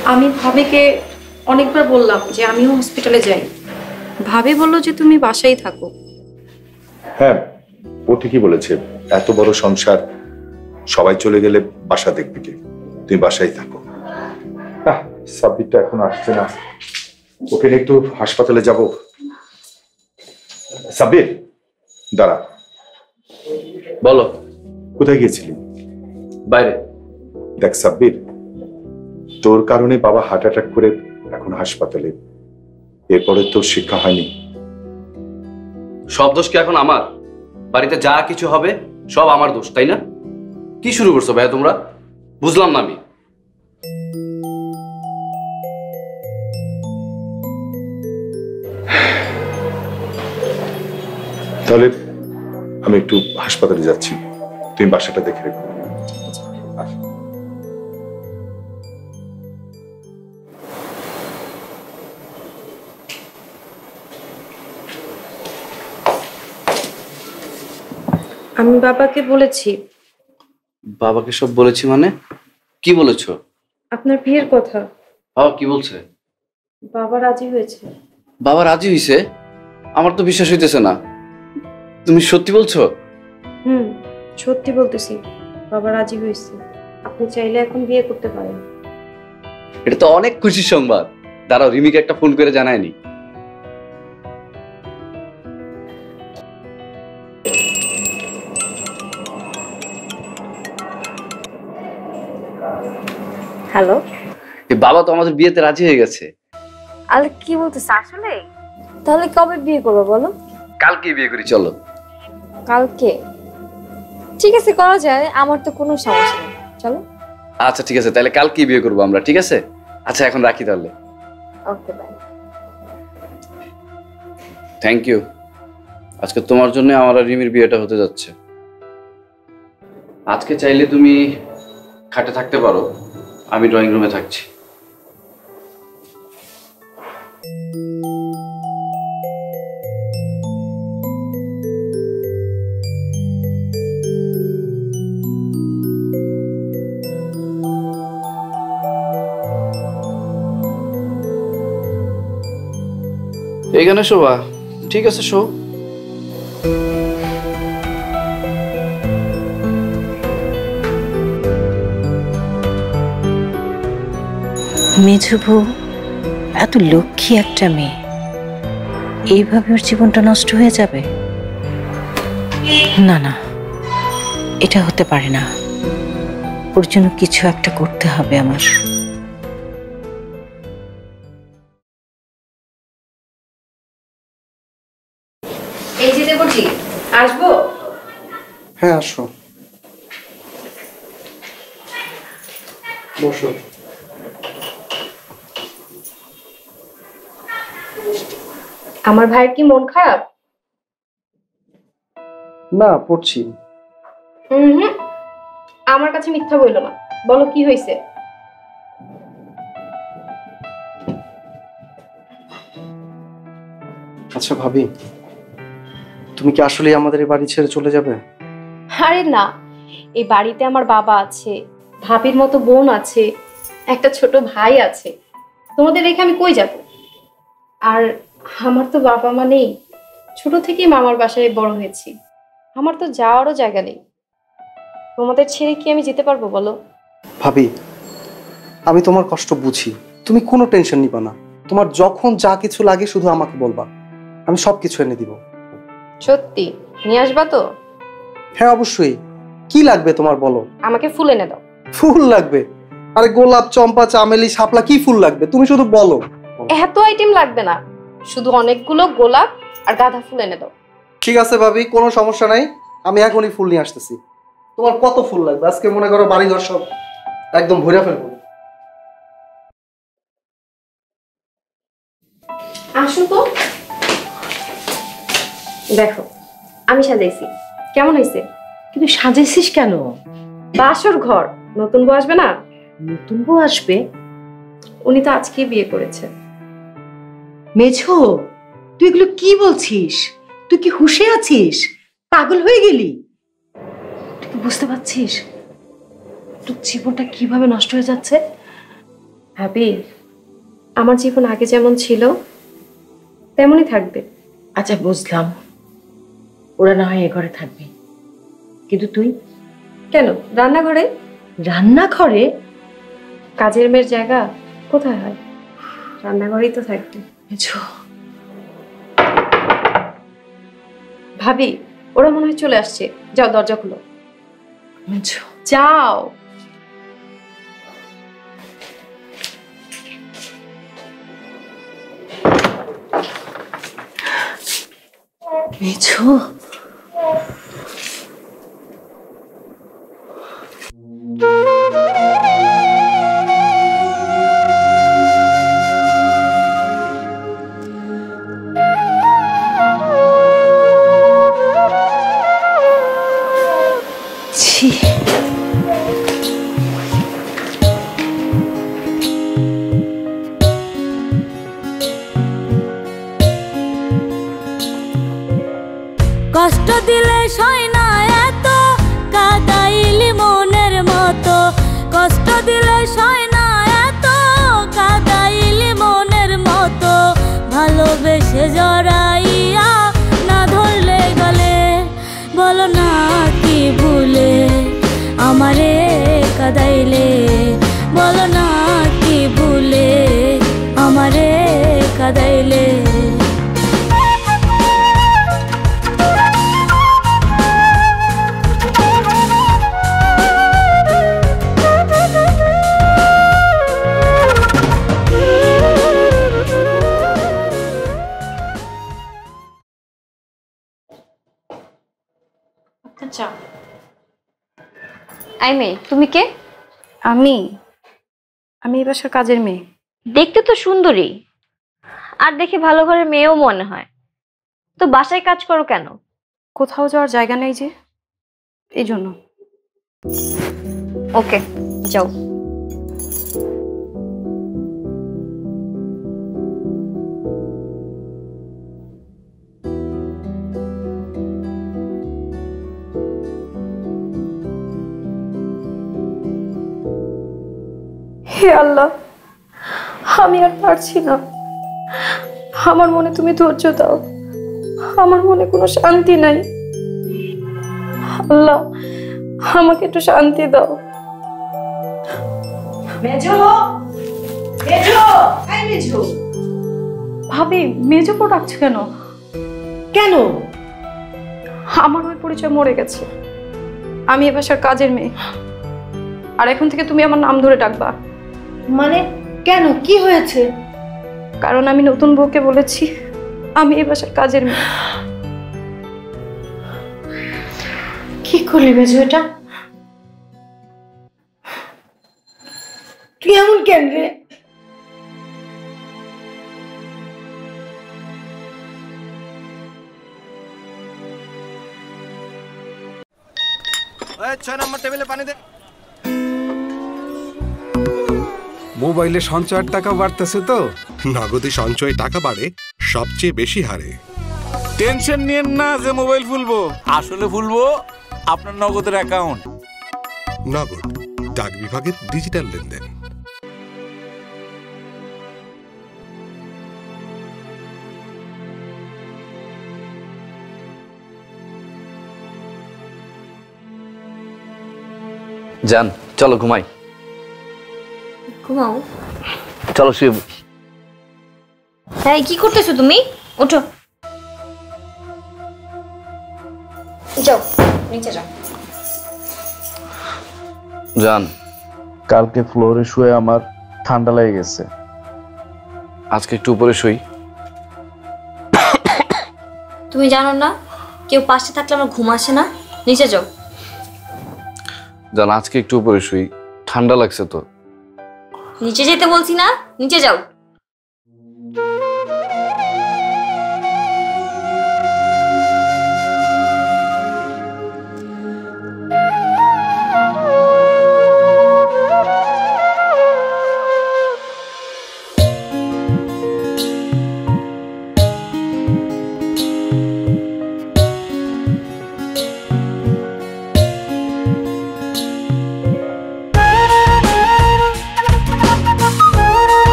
আমি ভাবিকে অনেকবার বললাম যে আমিও হসপিটালে যাই, ভাবি বলল যে তুমি বাসায় থাকো। হ্যাঁ, ও ঠিকই বলেছে, এত বড় সংসার, সবাই চলে গেলে বাসা দেখবে কে? তুমি বাসায় থাকো। সাব্বিরটা এখন আসছে না, ওকে নিয়ে একটু হাসপাতালে যাব। সাব্বির, দাঁড়া। বলো। কোথায় গিয়েছিলি? বাইরে। দেখ সাব্বির, তোর কারণে বাবা হার্ট অ্যাটাক করে এখন হাসপাতালে, এরপরে তোর শিক্ষা হয়নি। সব দোষ কি এখন আমার? বাড়িতে যা কিছু হবে সব আমার দোষ, তাই না? কি শুরু করছো ভাইয়া তোমরা? বুঝলাম না আমি। তাহলে আমি একটু হাসপাতালে যাচ্ছি, তুমি বাসাটা দেখে রেখো। আমি বাবাকে বলেছি। বাবাকে সব বলেছি মানে? কি বলেছো? আপনার বিয়ের কথা। কি বলছে? বাবা রাজি হয়েছে। বাবা রাজি হয়েছে? আমার তো বিশ্বাস হইতেছে না। তুমি সত্যি বলছো? সত্যি বলতেছি, বাবা রাজি হয়েছে। আপনি চাইলে এখন বিয়ে করতে পারেন। এটা তো অনেক খুশির সংবাদ। দাঁড়াও, রিমিকে একটা ফোন করে জানায়নি। হ্যালো। বাবা তো আমাদের বিয়েতে রাজি হয়ে গেছে। আরে কি বলতেছ আসলে? তাহলে কবে বিয়ে করবো বলো? কালকে বিয়ে করি, চলো। কালকে? ঠিক আছে, করা যায়, আমার তো কোনো সমস্যা নেই, চলো। আচ্ছা ঠিক আছে, তাহলে কালকে বিয়ে করবো আমরা, ঠিক আছে? আচ্ছা এখন রাখি তাহলে। Okay, bye. Thank you. আজকে তোমার জন্য আমার আর রিমির বিয়েটা হতে যাচ্ছে। আজকে চাইলে তুমি খাটে থাকতে পারো, আমি ড্রয়িং রুমে থাকছি। এইখানে শোভা, ঠিক আছে শো। মেঝো বউ এত লক্ষ্মী একটা মেয়ে, এইভাবে ওর জীবনটা নষ্ট হয়ে যাবে? না না, এটা হতে পারে না। ওর জন্য কিছু একটা করতে হবে আমার। এই যে দেবজি, আসবো? হ্যাঁ আসো, বসো। আমার ভাইয়ের কি মন খারাপ? না, পড়ছি। আমার কাছে মিথ্যা বইলো না, বলো কি হয়েছে? আচ্ছা ভাবি, তুমি কি আসলে আমাদের এই বাড়ি ছেড়ে চলে যাবে? আরে না, এই বাড়িতে আমার বাবা আছে, ভাবির মতো বোন আছে, একটা ছোট ভাই আছে, তোমাদের রেখে আমি কই যাব? আর আমার তো বাবা মা নেই, ছোট থেকেই মামার বাসায় বড় হয়েছি, আমার তো যাওয়ারও জায়গা নেই। তোমাদের ছেড়ে কি আমি যেতে পারবো বলো? ভাবি, আমি তোমার কষ্ট বুঝি, তুমি কোনো টেনশন নিবা না। তোমার যখন যা কিছু লাগে শুধু আমাকে বলবা, আমি সবকিছু এনে দিব। সত্যি নিয়ে আসবা তো? হ্যাঁ অবশ্যই। কি লাগবে তোমার বলো? আমাকে ফুল এনে দাও। ফুল লাগবে? আরে গোলাপ, চম্পা, চামেলি, শাপলা, কি ফুল লাগবে তুমি শুধু বলো। এত আইটেম লাগবে না, শুধু অনেকগুলো গোলাপ আর গাঁদা ফুল এনে দাও। ঠিক আছে ভাবি, কোনো সমস্যা নাই, আমি এখনই ফুল নিয়ে আসতেছি। তোমার কত ফুল লাগবে? আজকে মনে করো বাড়িঘর সব একদম ভরে ফেলবো। আসো তো, দেখো আমি সাজাইছি, কেমন হয়েছে? কিন্তু সাজাইছিস কেন? বাসর ঘর, নতুন বউ আসবে না? নতুন বউ আসবে? উনি তো আজকেই বিয়ে করেছে। মেঝো, তুই এগুলো কি বলছিস? তুই কি হুঁশে আছিস? পাগল হয়ে গেলি? তুই কি বুঝতে পারছিস তোর জীবনটা কিভাবে নষ্ট হয়ে যাচ্ছে? ভাবি, আমার জীবন আগে যেমন ছিল তেমনই থাকবে। আচ্ছা বুঝলাম, ওরা না হয় এ ঘরে থাকবে, কিন্তু তুই? কেন রান্নাঘরে? রান্নাঘরে? কাজের মেয়ের জায়গা কোথায় হয়? রান্নাঘরেই তো থাকবে। ভাবি, ওরা মনে হয় চলে আসছে, যাও দরজা খুলো। যাও। মেছো, কষ্ট দিলে সয় না এত, কাদাইলি মনের মতো। কষ্ট দিলে সয় না এত, কাদাইলি মনের মতো। ভালোবেসে জড়াইয়া না ধরলে গলে, বলো না কি ভুলে আমারে কাদাইলে। বলো না কি ভুলে আমারে কাদাইলে। আচ্ছা, আই মেয়ে, তুমি কে? আমি এই বাসার কাজের মেয়ে। দেখতে তো সুন্দরী, আর দেখে ভালো ঘরের মেয়েও মনে হয়। তো বাসায় কাজ করো কেন? কোথাও যাওয়ার জায়গা নেই যে, এই জন্য। ওকে, যাও। হে আল্লাহ, আমি আর পারছি না। আমার মনে তুমি ধৈর্য দাও, আমার মনে কোনো শান্তি নাই। আল্লাহ, আমাকে একটু শান্তি দাও। মেজো, মেজো, এই মেজো। ভাবি, মেজোকে ডাকছো কেন? কেন? আমার ওই পরিচয় মরে গেছে। আমি এ বাসার কাজের মেয়ে, আর এখন থেকে তুমি আমার নাম ধরে ডাকবা। মানে কেন, কি হয়েছে? কারণ আমি নতুন বউকে বলেছি আমি এই বাসার কাজের মেয়ে। কি করলি মেজো এটা? তুই এমন কেন রে? মোবাইলে সঞ্চয়ের টাকা বাড়তেছে তো? নগদে সঞ্চয়ে টাকা বাড়ে সবচেয়ে বেশি হারে। টেনশন নিয়েন না যে মোবাইল খুলবো, আসলে খুলবো আপনার নগদের অ্যাকাউন্ট। নগদ, ডাক বিভাগের ডিজিটাল লেনদেন। জান, চলো ঘুমাই। ঘুমাও? চলো শুয়ে। হ্যাঁ, কি করতেছো তুমি? ওঠো, যাও নিচে যাও। জান, কালকে ফ্লোরে শুয়ে আমার ঠান্ডা লেগে গেছে, আজকে একটু উপরে শুই। তুমি জানো না কেউ পাশে থাকলে আমার ঘুম আসে না? নিচে যাও। জান, আজকে একটু উপরে শুই, ঠান্ডা লাগছে তো। নিচে যেতে বলছি না, নিচে যাও।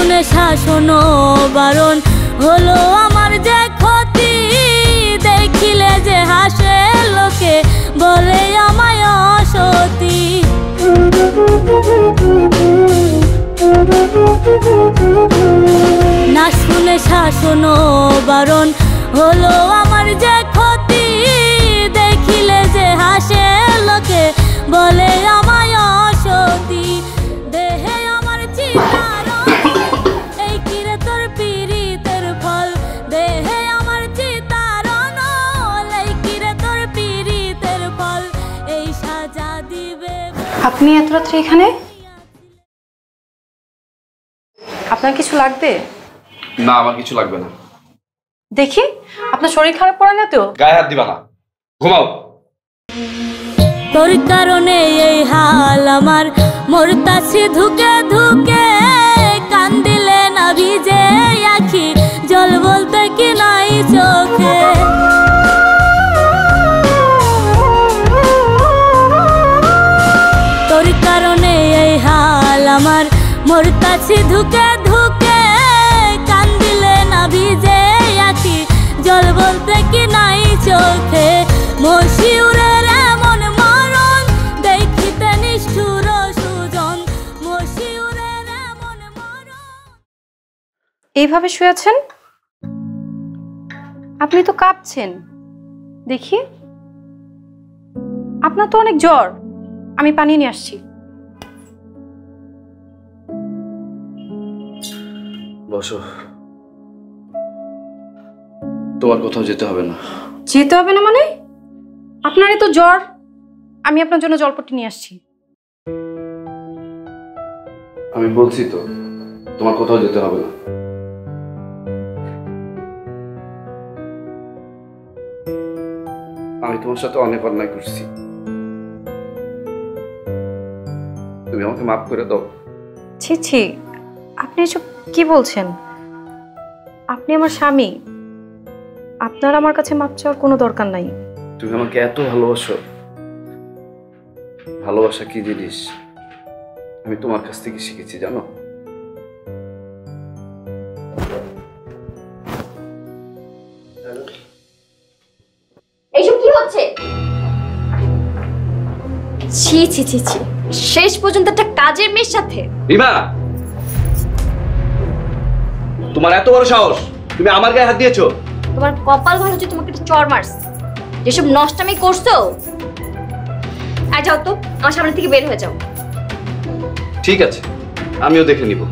শুনে শাসন বারণ হলো আমার যে ক্ষতি, দেখিলে যে হাসে লোকে বলে আমায় অসতী। না শুনে শাসন বারণ হলো আমার যে ক্ষতি, দেখিলে যে হাসে লোকে বলে আমায় অসতী। দেহে আমার চিতারণ এই কিরে তোর পীড়িতের ফল, দেহে আমার চিতারণ এই কিরে তোর পীড়িতের ফল, এই সাজা দিবে। আপনি এত রাত্রে এখানে? আপনার কিছু লাগবে? না, আমার কিছু লাগবে না। দেখি আপনার শরীর খারাপ পড়ে না তো? গায়ে হাত দিবা না, ঘুমাও। তোর কারণে এই হাল আমার, মরতাছি ধুকে ধুকে, কান্দিলে না ভিজে আখি, জল বলতে কি নাই চোখে। তোর কারণে এই হাল আমার, মরতাছি ধুকে ধুকে, কান্দিলে না ভিজে আখি, জল বলতে কি নাই চোখে। মশিউরের এমন মরণ দেখিতে নিষ্ঠুর সুজন, মশিউরের এমন মরণ। এইভাবে শুয়েছেন? আপনি তো কাঁপছেন দেখি। আপনার তো অনেক জ্বর, আমি পানি নিয়ে আসছি। বসো, তোমার কোথাও যেতে হবে না। যেতে হবে না মানে? আপনারই তো জ্বর, আমি আপনার জন্য জলপট্টি নিয়ে আসছি। আমি বলছি তো তোমার কোথাও যেতে হবে না। আমি তোমার সাথে অনেক অন্যায় করছি, তুমি আমাকে মাফ করে দাও। ছি ছি, আপনি এসব কি বলছেন? আপনি আমার স্বামী, আপনার আমার কাছে মাপ চাওয়ার কোনো দরকার নাই। তুমি আমাকে এত ভালোবাসো, ভালোবাসা কি জিনিস আমি তোমার কাছ থেকে শিখেছি জানো। এইসব কি হচ্ছে? ছি ছি ছি ছি, শেষ পর্যন্ত একটা কাজের মেয়ের সাথে। রিমা, তোমার এত বড় সাহস, তুমি আমার গায়ে হাত দিয়েছো? তোমার কপাল ভালো যে তোমাকে একটা চড় মারছে, যেসব নষ্টামি করছো। আর যাও তো, আমার সামনে থেকে বের হয়ে যাও। ঠিক আছে, আমিও দেখে নিব।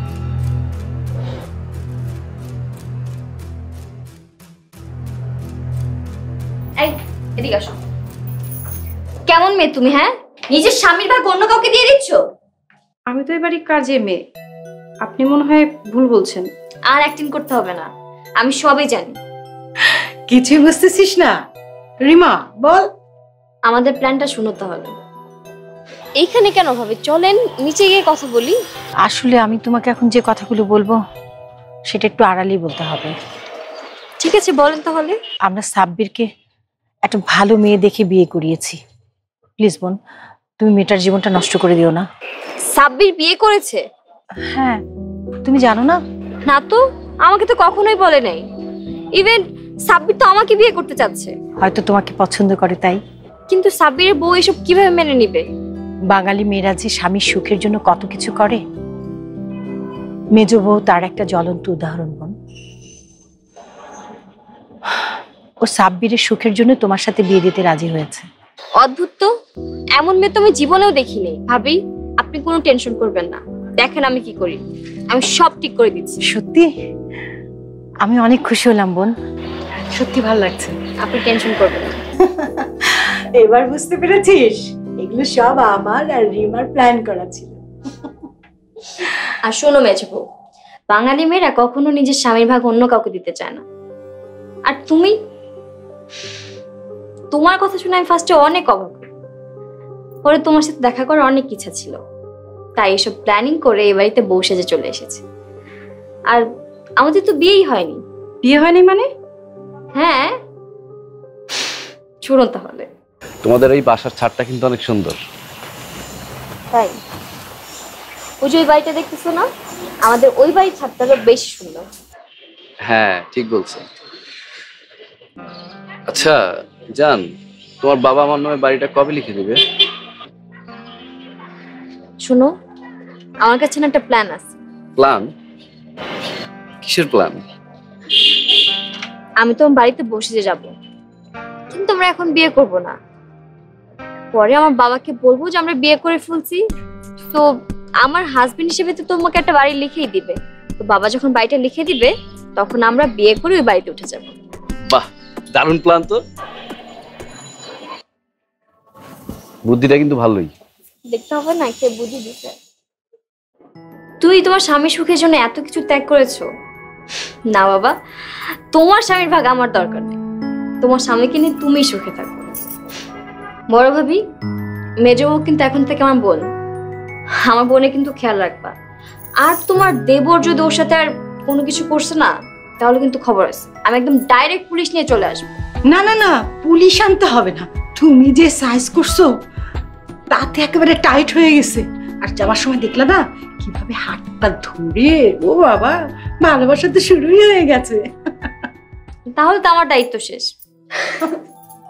এই এদিকে আসো। কেমন মেয়ে তুমি? হ্যাঁ, নিজের স্বামীর ভাগ অন্য কাউকে দিয়ে দিচ্ছ। আমি তো এবারই কাজে মেয়ে, আপনি মনে হয় ভুল বলছেন। আর অ্যাক্টিং করতে হবে না, আমি সবই জানি। কিছুই বুঝতেছিস না? রিমা বল, আমাদের প্ল্যানটা শুনো তাহলে। এইখানে কেন ভাবে, চলেন নিচে গিয়ে কথা বলি। আসলে আমি তোমাকে এখন যে কথাগুলো বলবো সেটা একটু আড়ালেই বলতে হবে। ঠিক আছে, বলেন তাহলে। আমরা সাব্বিরকে একটা ভালো মেয়ে দেখে বিয়ে করিয়েছি। প্লিজ বোন, তুমি মেয়েটার জীবনটা নষ্ট করে দিও না। সাব্বির বিয়ে করেছে? হ্যাঁ, তুমি জানো না? না তো, আমাকে তো কখনোই বলে নাই। ইভেন সাব্বির তো আমাকে বিয়ে করতে চাচ্ছে। হয়তো তোমাকে পছন্দ করে তাই। কিন্তু সাব্বিরের বউ এসব কিভাবে মেনে নিবে? বাঙালি মেয়েরা যে স্বামীর সুখের জন্য কত কিছু করে, মেজ বউ তার একটা জ্বলন্ত উদাহরণ বোন। ও সাব্বিরের সুখের জন্য তোমার সাথে বিয়ে দিতে রাজি হয়েছে। অদ্ভুত তো, এমন মেয়ে তো আমি জীবনেও দেখিনি। ভাবি, আপনি কোনো টেনশন করবেন না, দেখেন আমি কি করি, আমি সব ঠিক করে দিচ্ছি। সত্যি আমি অনেক খুশি হলাম বোন, সত্যি ভালো লাগছে। আপনি টেনশন করবেন না। এবার বুঝতে পেরেছিস, এগুলো সব আমার আর রিমার প্ল্যান করা ছিল। আর শোনো মেজবু, বাঙালি মেয়েরা কখনো নিজের স্বামীর ভাগ অন্য কাউকে দিতে চায় না। আর তুমি, তোমার কথা শুনে আমি ফার্স্টে অনেক অবাক, পরে তোমার সাথে দেখা করার অনেক ইচ্ছা ছিল, তাই এসব প্ল্যানিং করে এই বাড়িতে বউ সেজে চলে এসেছে। আর আমাদের তো বিয়েই হয়নি। বিয়ে হয়নি মানে? হ্যাঁ, শুনুন তাহলে। তোমাদের এই বাসার ছাদটা কিন্তু অনেক সুন্দর। তাই? ওই যে ওই বাড়িটা দেখতেছো না, আমাদের ওই বাড়ির ছাদটা হলো বেশি সুন্দর। হ্যাঁ ঠিক বলছো। আচ্ছা জান, তোমার বাবা আমার নামে বাড়িটা কবে লিখে দিবে? শোনো, আমার কাছে না একটা প্ল্যান আছে। প্ল্যান? কিসের প্ল্যান? আমি তোমার বাড়িতে বসে যাব, কিন্তু আমরা এখন বিয়ে করব না। পরে আমার বাবাকে বলবো যে আমরা বিয়ে করে ফেলছি, তো আমার হাজবেন্ড হিসেবে তো তোমাকে একটা বাড়ি লিখেই দিবে। তো বাবা যখন বাড়িটা লিখে দিবে তখন আমরা বিয়ে করে ওই বাড়িতে উঠে যাব। বাহ, দারুণ প্ল্যান তো। বুদ্ধিটা কিন্তু ভালোই। দেখতে হবে না কে বুদ্ধি দিছে। তুই তোমার স্বামীর সুখের জন্য এত কিছু ত্যাগ করেছো। না বাবা, তোমার স্বামীর ভাগ আমার দরকার নেই। তোমার স্বামীকে নিয়ে তুমি সুখে থাকো। বড় ভাবি, মেজো বউ কিন্তু এখন থেকে আমার বোন। আমার বোনে কিন্তু খেয়াল রাখবা। আর তোমার দেবর যদি ওর সাথে আর কোনো কিছু করছে না, তাহলে কিন্তু খবর আছে, আমি একদম ডাইরেক্ট পুলিশ নিয়ে চলে আসবো। না না না, পুলিশ আনতে হবে না। তুমি যে সাইজ করছো তাতে একেবারে টাইট হয়ে গেছে। আর যাওয়ার সময় দেখলা না কিভাবে হাতটা ধরে, ও বাবা, ভালোবাসা তো শুরুই হয়ে গেছে। তাহলে তো আমার দায়িত্ব শেষ।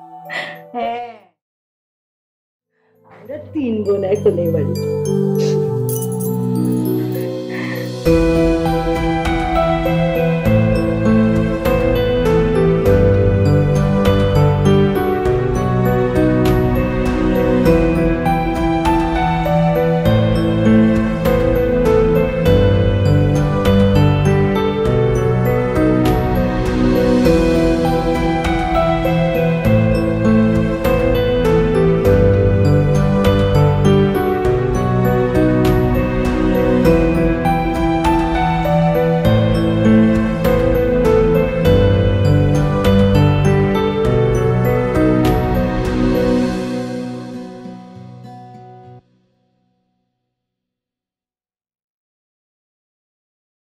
হ্যাঁ, আমরা 3 বোন এখন এই বাড়ি।